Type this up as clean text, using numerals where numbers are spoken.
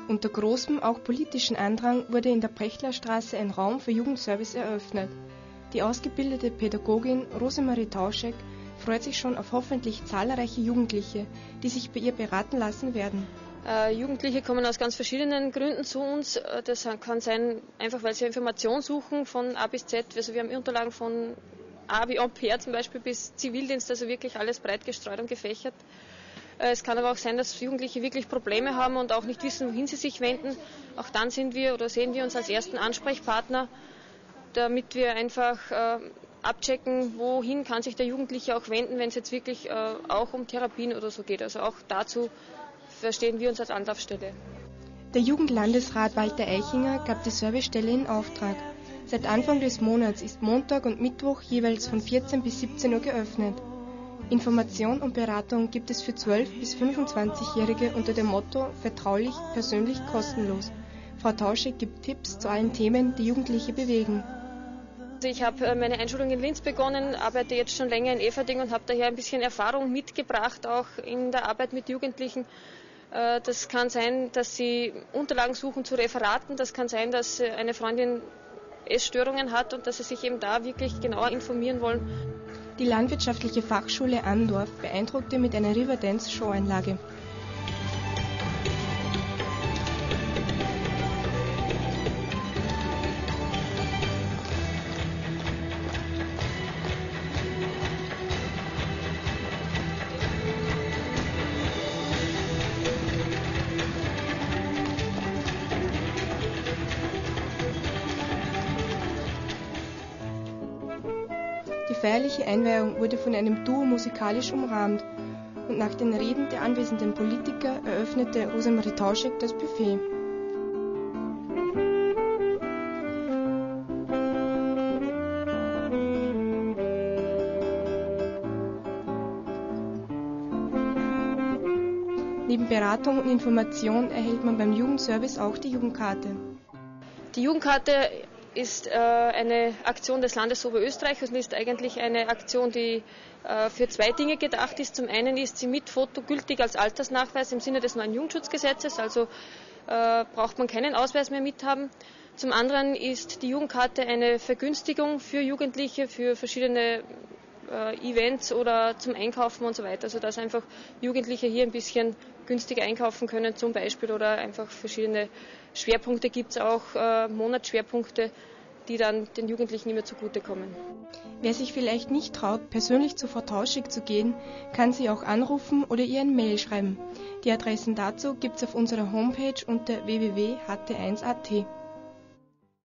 Unter großem, auch politischen Andrang wurde in der Brechtlerstraße ein Raum für Jugendservice eröffnet. Die ausgebildete Pädagogin Rosemarie Tauschek freut sich schon auf hoffentlich zahlreiche Jugendliche, die sich bei ihr beraten lassen werden. Jugendliche kommen aus ganz verschiedenen Gründen zu uns. Das kann sein, einfach weil sie Informationen suchen von A bis Z. Also wir haben Unterlagen von A wie Ampere zum Beispiel bis Zivildienst, also wirklich alles breit gestreut und gefächert. Es kann aber auch sein, dass Jugendliche wirklich Probleme haben und auch nicht wissen, wohin sie sich wenden. Auch dann sehen wir uns als ersten Ansprechpartner, damit wir einfach abchecken, wohin kann sich der Jugendliche auch wenden, wenn es jetzt wirklich auch um Therapien oder so geht. Also auch dazu verstehen wir uns als Anlaufstelle. Der Jugendlandesrat Walter Eichinger gab die Servicestelle in Auftrag. Seit Anfang des Monats ist Montag und Mittwoch jeweils von 14 bis 17 Uhr geöffnet. Information und Beratung gibt es für 12- bis 25-Jährige unter dem Motto vertraulich, persönlich, kostenlos. Frau Tauschek gibt Tipps zu allen Themen, die Jugendliche bewegen. Ich habe meine Einschulung in Linz begonnen, arbeite jetzt schon länger in Eferding und habe daher ein bisschen Erfahrung mitgebracht, auch in der Arbeit mit Jugendlichen. Das kann sein, dass sie Unterlagen suchen zu Referaten, das kann sein, dass eine Freundin Essstörungen hat und dass sie sich eben da wirklich genauer informieren wollen. Die Landwirtschaftliche Fachschule Andorf beeindruckte mit einer Riverdance-Showanlage. Die feierliche Einweihung wurde von einem Duo musikalisch umrahmt und nach den Reden der anwesenden Politiker eröffnete Rosemarie Tauschek das Buffet. Neben Beratung und Information erhält man beim Jugendservice auch die Jugendkarte. Die Jugendkarte ist eine Aktion des Landes Oberösterreich und ist eigentlich eine Aktion, die für zwei Dinge gedacht ist. Zum einen ist sie mit Foto gültig als Altersnachweis im Sinne des neuen Jugendschutzgesetzes, also braucht man keinen Ausweis mehr mithaben. Zum anderen ist die Jugendkarte eine Vergünstigung für Jugendliche, für verschiedene Events oder zum Einkaufen und so weiter, also dass einfach Jugendliche hier ein bisschen günstiger einkaufen können zum Beispiel oder einfach verschiedene Schwerpunkte gibt es auch, Monatsschwerpunkte, die dann den Jugendlichen immer zugutekommen. Wer sich vielleicht nicht traut, persönlich zu Frau Tauschek zu gehen, kann sie auch anrufen oder ihr ein Mail schreiben. Die Adressen dazu gibt es auf unserer Homepage unter www.ht1.at.